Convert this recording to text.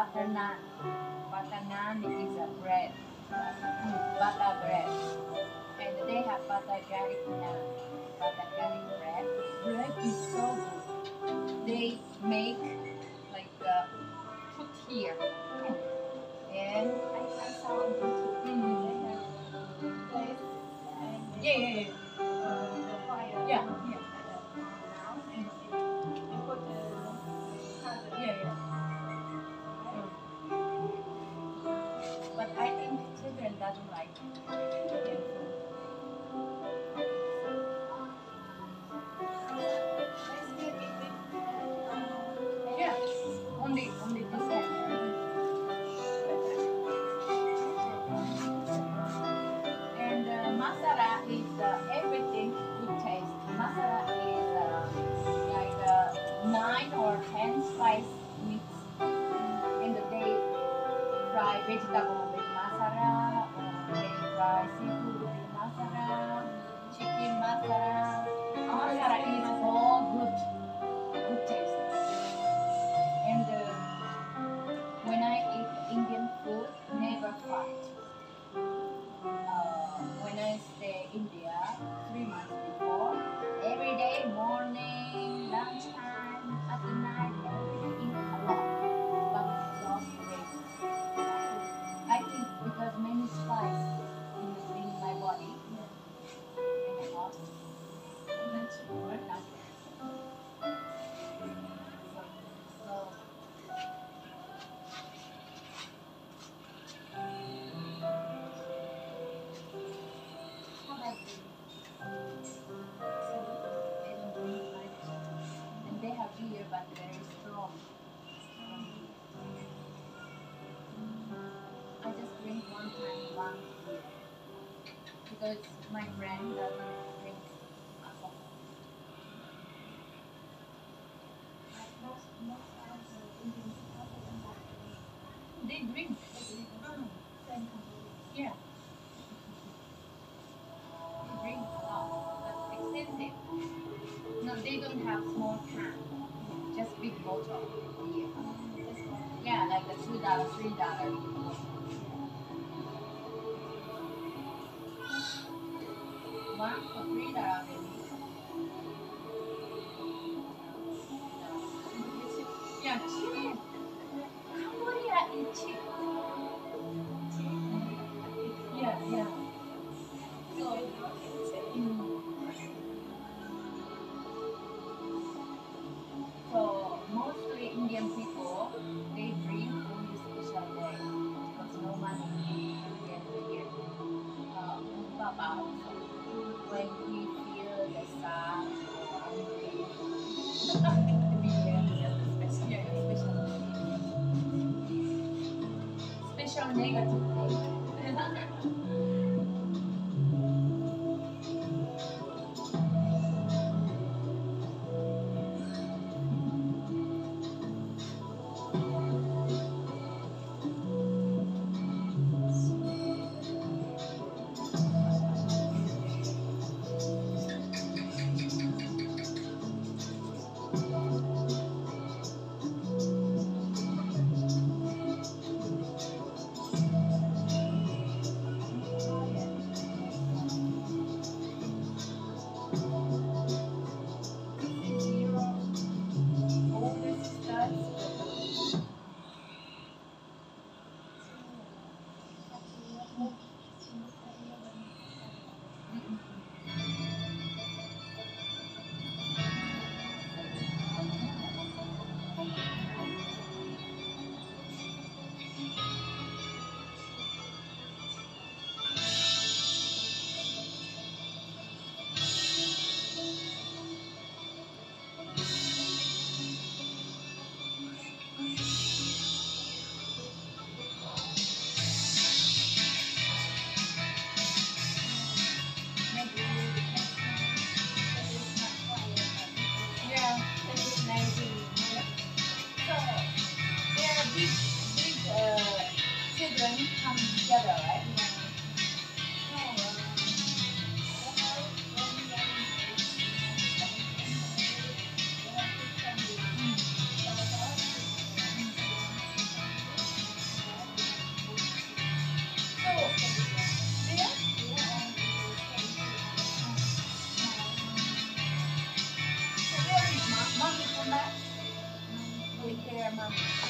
butter naan. Butter naan is a bread, butter bread. And they have butter garlic naan, butter garlic bread. Bread is so good. They make like put here. And I saw on YouTube they have place and yeah, yeah, yeah. the fire Yeah, now yeah. and they put the powder. Yeah, yeah. But I think children doesn't like Indian food. Let's make it with Yeah, only this kind. And masala is everything good taste. Masala is like 9 or 10 spice mix, and they fry vegetable with masala, or they fry seafood with masala, chicken masala. Masala is all good taste. And when I eat Indian food, never fight. When I stay India 3 months before, every day, morning, lunchtime, at the night, every day eat a lot, but lost weight. I think because many spice in my body, and I lost much more nothing. So how about they don't drink much, and they have beer, but very strong. I just drink one time one beer because my friend doesn't drink alcohol. most of the Indian people they don't like They drink. same company. Yeah, they drink a lot, but expensive. No, they don't have small can, just big bottle beer. This one. Yeah, like the $2, $3. One for $3 maybe. Yeah, cheap. Cambodia is cheap. Yeah, yeah. So, so mostly Indian people, they drink only special day because no money Indian beer. Mukbang. When we feel the sad or angry, beer, that's special. Yeah, special negative day. their mommy.